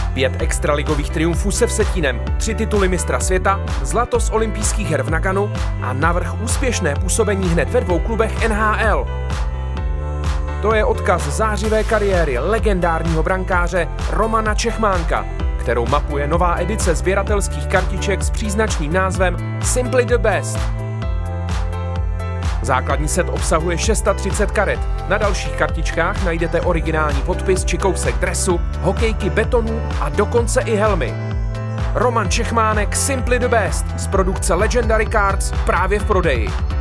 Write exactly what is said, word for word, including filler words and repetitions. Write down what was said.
Pět extraligových triumfů se Vsetínem, tři tituly mistra světa, zlato z olympijských her v Naganu a navrch úspěšné působení hned ve dvou klubech N H L. To je odkaz zářivé kariéry legendárního brankáře Romana Čechmánka, kterou mapuje nová edice sběratelských kartiček s příznačným názvem Simply the Best. Základní set obsahuje třicet šest karet. Na dalších kartičkách najdete originální podpis či kousek dresu, hokejky, betonů a dokonce i helmy. Roman Čechmánek Simply the Best z produkce Legendary Cards právě v prodeji.